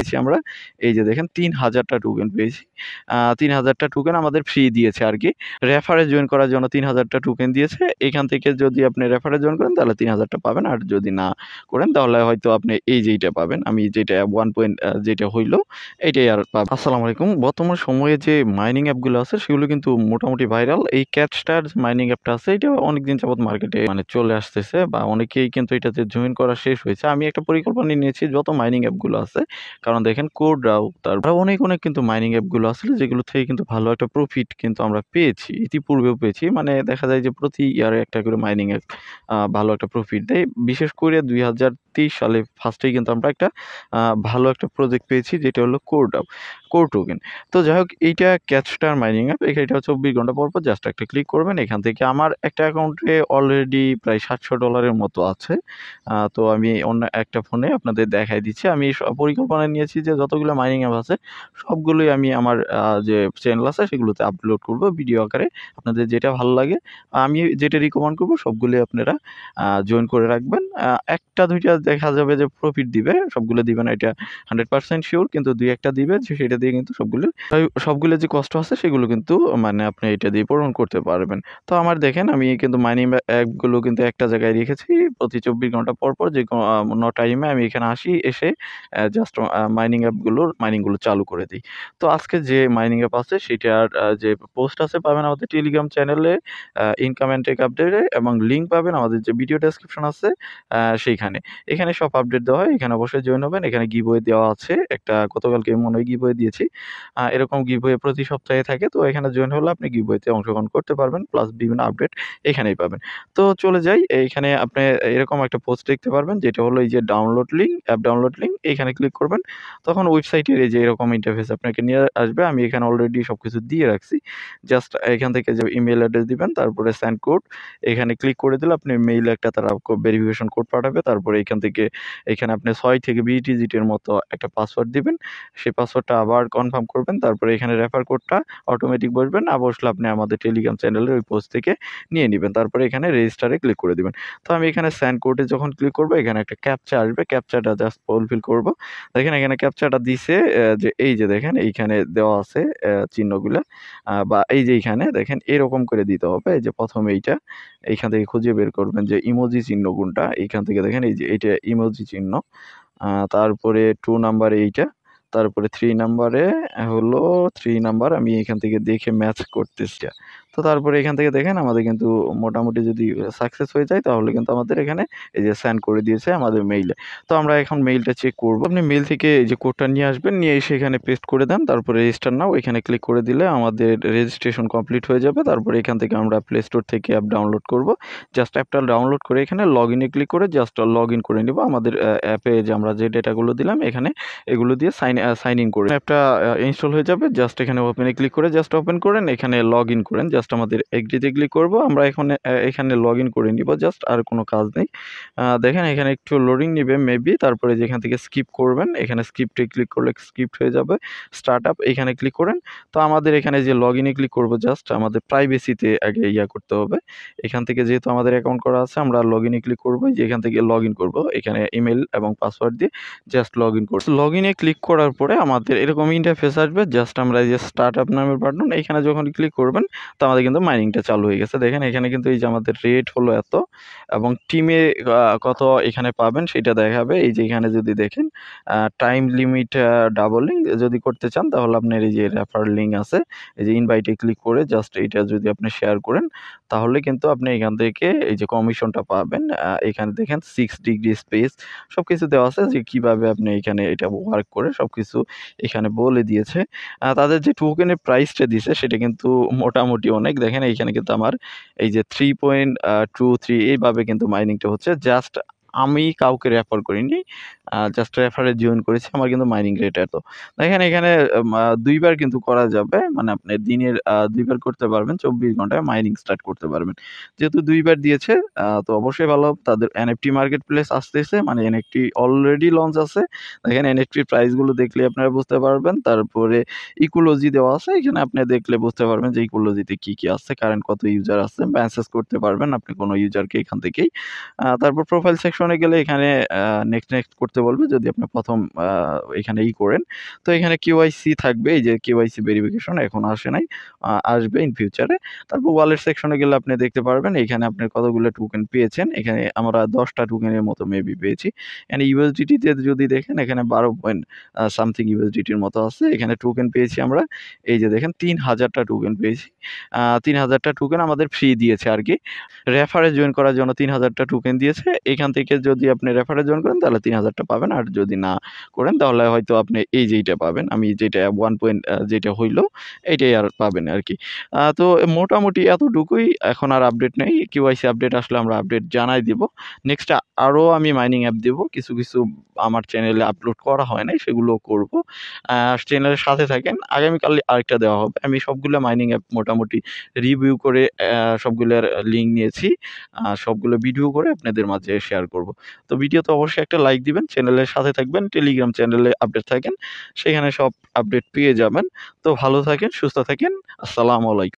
আমরা এই যে দেখেন 3000টা টোকেন পেয়েছি। 3000টা টোকেন আমাদের ফ্রি দিয়েছে আরকি। রেফারে জয়েন করার জন্য 3000টা টোকেন দিয়েছে। এখান থেকে যদি আপনি রেফারে জয়েন করেন তাহলে 3000টা পাবেন। আর যদি না করেন তাহলে হয়তো আপনি এই যেইটা পাবেন। আমি যেটা 1 পয়েন্ট যেটা হইলো এইটাই আর পাবেন। আসসালামু আলাইকুম। বর্তমান সময়ে যে মাইনিং অ্যাপগুলো আছে সেগুলো কিন্তু মোটামুটি ভাইরাল। এই ক্যাটস্টার মাইনিং অ্যাপটা আছে এটা অনেকদিন যাবত মার্কেটে মানে চলে আসতেছে বা অনেকেই কিন্তু এটাতে জয়েন করা শেষ হয়েছে। আমি একটা পরিকল্পনা নিয়েছি যত মাইনিং অ্যাপগুলো আছে, কারণ দেখেন কোডরাও তারপর অনেক কিন্তু মাইনিং অ্যাপগুলো আছে যেগুলো থেকে কিন্তু ভালো একটা প্রফিট কিন্তু আমরা পেয়েছি। ইতিপূর্বেও পেয়েছি। মানে দেখা যায় যে প্রতি ইয়ারে একটা করে মাইনিং অ্যাপ ভালো একটা প্রফিট দেয়। বিশেষ করে 2023 সালে ফার্স্টেই কিন্তু আমরা একটা ভালো একটা প্রজেক্ট পেয়েছি যেটা হলো কোর টোকেন। তো যাই হোক এইটা ক্যাটস্টার মাইনিং অ্যাপ। এটা 24 ঘন্টা পর জাস্ট একটা ক্লিক করবেন। এখান থেকে আমার একটা অ্যাকাউন্টে অলরেডি প্রায় $700 মতো আছে। তো আমি অন্য একটা ফোনে আপনাদের দেখাই দিচ্ছি। আমি পরিকল্পনা নিয়েছি যে যতগুলো মাইনিং অ্যাপ আছে সবগুলোই আমি আমার যে চ্যানেল আছে সেগুলোতে আপলোড করব ভিডিও আকারে। আপনাদের যেটা ভালো লাগে আমি যেটা রিকমেন্ড করব সবগুলোই আপনারা জয়েন করে রাখবেন। 1টা-2টা দেখা যাবে যে প্রফিট দিবে, সবগুলো দিবে না এটা 100% শিওর, কিন্তু 2-1টা দিবে যে সেটা দিয়ে কিন্তু সবগুলো যে কষ্ট আছে সেগুলো কিন্তু মানে আপনি এটা দিয়ে পূরণ করতে পারবেন। তো আমার দেখেন আমি কিন্তু মাইনিং অ্যাপগুলো কিন্তু একটা জায়গায় রেখেছি। প্রতি 24 ঘন্টা পর যে কোনো টাইমে আমি এখানে আসি, এসে জাস্ট মাইনিংগুলো চালু করে দিই। তো আজকে যে মাইনিং অ্যাপ আছে সেটার যে পোস্ট আছে পাবেন আমাদের টেলিগ্রাম চ্যানেলে, ইনকাম অ্যান্ড টেক আপডেটে, এবং লিঙ্ক পাবেন আমাদের যে ভিডিও ডেসক্রিপশন আছে সেইখানে। এখানে সব আপডেট দেওয়া হয়। এখানে অবশ্যই জয়েন হবেন। এখানে গিভওয়ে দেওয়া আছে। একটা গতকালকে মনে হয় গিভওয়ে দিয়েছি। এরকম গিভওয়ে প্রতি সপ্তাহে থাকে। তো এখানে জয়েন হলে আপনি গিভওয়েতে অংশগ্রহণ করতে পারবেন। প্লাস বিভিন্ন আপডেট এখানেই পাবেন। তো চলে যাই। এইখানে আপনি এরকম একটা পোস্ট দেখতে পারবেন যেটা হলো এই যে অ্যাপ ডাউনলোড লিঙ্ক। এখানে ক্লিক করবেন। তখন ওয়েবসাইটের এই যে এরকম ইন্টারফেস আপনাকে নিয়ে আসবে। আমি এখানে অলরেডি সবকিছু দিয়ে রাখছি। জাস্ট এখান থেকে যে ইমেইল অ্যাড্রেস দিবেন, তারপরে সেন্ড কোড। এখানে ক্লিক করে দিলে আপনি মেইলে একটা তারা ভেরিফিকেশন কোড পাঠাবে। তারপরে এখানে আপনি 6 থেকে 20 ডিজিটের মতো একটা পাসওয়ার্ড দিবেন। সেই পাসওয়ার্ডটা আবার কনফার্ম করবেন। তারপরে এখানে রেফার কোডটা অটোমেটিক বসবে। না বসলে আপনি আমাদের টেলিগ্রাম চ্যানেলের ওই পোস্ট থেকে নিয়ে নিবেন। তারপরে এখানে রেজিস্টারে ক্লিক করে দিবেন। তো আমি এখানে সেন্ড কোডে যখন ক্লিক করব এখানে একটা ক্যাপচা আসবে। ক্যাপচাটা জাস্ট ফুলফিল করব। দেখেন এখানে ক্যাপচাটা দিছে, যে এই যে দেখেন এইখানে দেওয়া আছে চিহ্নগুলা, বা এই যে এইখানে দেখেন এরকম করে দিতে হবে। এই যে ১ম এইখান থেকে খুঁজে বের করবেন যে ইমোজি চিহ্ন কোনটা। এইখান থেকে দেখেন এই যে এইটা ইমোজি চিহ্ন। তারপরে 2 নাম্বারে এইটা। তারপরে 3 নাম্বারে হলো 3 নাম্বার আমি এখান থেকে দেখে ম্যাচ করতেছি। তো তারপরে এখান থেকে দেখেন আমাদের কিন্তু মোটামুটি যদি সাকসেস হয়ে যায় তাহলে কিন্তু আমাদের এখানে এই যে সেন্ড করে দিয়েছে আমাদের মেইলে। তো আমরা এখন মেইলটা চেক করব। আপনি মেইল থেকে এই যে কোডটা নিয়ে আসবেন, নিয়ে এসে এখানে পেস্ট করে দেন। তারপরে রেজিস্টার নাও এখানে ক্লিক করে দিলে আমাদের রেজিস্ট্রেশন কমপ্লিট হয়ে যাবে। তারপরে এখান থেকে আমরা প্লে স্টোর থেকে অ্যাপ ডাউনলোড করব। জাস্ট অ্যাপটা ডাউনলোড করে এখানে লগইনে ক্লিক করে জাস্ট লগইন করে নিব। আমাদের অ্যাপে যে আমরা যে ডেটাগুলো দিলাম এখানে এগুলো দিয়ে সাইন ইন করে অ্যাপটা ইনস্টল হয়ে যাবে। জাস্ট এখানে ওপেনে ক্লিক করে জাস্ট ওপেন করেন, এখানে লগইন করেন। জাস্ট আমাদের এগ্রিতে ক্লিক করব। আমরা এখন এখানে লগইন করে নিব, জাস্ট আর কোনো কাজ নেই। দেখেন এখানে একটু লোডিং নিবে মেবি। তারপরে যেখান থেকে স্কিপ করবেন এখানে স্কিপটে ক্লিক করলে স্কিপ্ট হয়ে যাবে। স্টার্টআপ এখানে ক্লিক করেন। তো আমাদের এখানে যে লগইনে ক্লিক করব, জাস্ট আমাদের প্রাইভেসিতে আগে করতে হবে। এখান থেকে যেহেতু আমাদের অ্যাকাউন্ট করা আছে আমরা লগইনে ক্লিক করব। যে এখান থেকে লগইন করব, এখানে ইমেল এবং পাসওয়ার্ড দিয়ে জাস্ট লগইন করব। লগইনে ক্লিক করার পরে আমাদের এরকম ইন্টারফেস আসবে। জাস্ট আমরা এই যে স্টার্টআপ নামের বাটন এখানে যখন ক্লিক করবেন তো আমাদের কিন্তু মাইনিংটা চালু হয়ে গেছে। দেখেন এখানে কিন্তু এই যে আমাদের রেট হলো এত, এবং টিমে কত এখানে পাবেন সেটা দেখাবে। এই যে এখানে যদি দেখেন টাইম লিমিট ডাবলিং যদি করতে চান তাহলে আপনার এই যে রেফার লিঙ্ক আছে, এই যে ইনভাইটে ক্লিক করে জাস্ট এইটা যদি আপনি শেয়ার করেন তাহলে কিন্তু আপনি এখান থেকে এই যে কমিশনটা পাবেন। এখানে দেখেন 6 ডিগ্রি স্পেস সবকিছু দেওয়া আছে যে কিভাবে আপনি এখানে এটা ওয়ার্ক করে সবকিছু এখানে বলে দিয়েছে। তাদের যে টোকেনের প্রাইসটা দিছে সেটা কিন্তু মোটামুটি অনেক। দেখেন এইখানে কিন্তু আমার এই যে 3.23 এইভাবে কিন্তু মাইনিংটা হচ্ছে। জাস্ট আমি কাউকে রেফার করিনি, জাস্ট রেফারে জয়েন করেছি। আমার কিন্তু মাইনিং রেট এত। দেখেন এখানে 2 বার কিন্তু করা যাবে। মানে আপনি দিনের 2 বার করতে পারবেন। 24 ঘন্টায় মাইনিং স্টার্ট করতে পারবেন। যেহেতু 2 বার দিয়েছে তো অবশ্যই ভালো। তাদের এনএফটি মার্কেট প্লেস আসতেছে, মানে এনএফটি অলরেডি লঞ্চ আছে। দেখেন এনএফটির প্রাইসগুলো দেখলে আপনারা বুঝতে পারবেন। তারপরে ইকোলজি দেওয়া আছে। এখানে আপনি দেখলে বুঝতে পারবেন যে ইকোলজিতে কি আছে, কারেন্ট কত ইউজার আছে। মেসেজ করতে পারবেন আপনি কোনো ইউজারকে এখান থেকেই। তারপর প্রোফাইল সেকশনে গেলে এখানে নেক্সট করতে করতে বলবে যদি আপনি প্রথম এখানে করেন। তো এখানে কেওয়াইসি থাকবে, এই যে কেওয়াইসি ভেরিফিকেশন এখন আসে নাই, আসবে ইন ফিউচারে। তারপর ওয়ালেট সেকশনে গেলে আপনি দেখতে পারবেন এখানে আপনি কতগুলো টোকেন পেয়েছেন। এখানে আমরা 10টা টোকেনের মতো মেবি পেয়েছি। এখানে ইউএসডিটিতে যদি দেখেন এখানে 12 পয়েন্ট সামথিং ইউএসডিটির মতো আছে। এখানে টোকেন পেয়েছি আমরা, এই যে দেখেন 3000টা টোকেন পেয়েছি। 3000টা টোকেন আমাদের ফ্রি দিয়েছে আরকি। রেফারে জয়েন করার জন্য 3000টা টোকেন দিয়েছে। এখান থেকে যদি আপনি রেফারে জয়েন করেন তাহলে 3000টা পাবেন। আর যদি না করেন তাহলে হয়তো আপনি এই যেইটা পাবেন। আমি যেটা 1 পয়েন্ট যেটা হইলো এইটাই আর পাবেন আরকি। তো মোটামুটি এতটুকুই। এখন আর আপডেট নেই। কেওয়াইসি আপডেট আসলে আমরা আপডেট জানাই দিব। নেক্সট আরও আমি মাইনিং অ্যাপ দেব। কিছু, কিছু আমার চ্যানেলে আপলোড করা হয় নাই, সেগুলো করব। চ্যানেলের সাথে থাকেন। আগামীকাল আরেকটা দেওয়া হবে। আমি সবগুলো মাইনিং অ্যাপ মোটামুটি রিভিউ করে সবগুলোর লিঙ্ক নিয়েছি। সবগুলো ভিডিও করে আপনাদের মাঝে শেয়ার করব। তো ভিডিওতে অবশ্যই একটা লাইক দিবেন, চ্যানেলের সাথে থাকবেন, টেলিগ্রাম চ্যানেলে আপডেট থাকেন। সেখানে সব আপডেট পেয়ে যাবেন। তো ভালো থাকেন, সুস্থ থাকেন। আসসালামু আলাইকুম।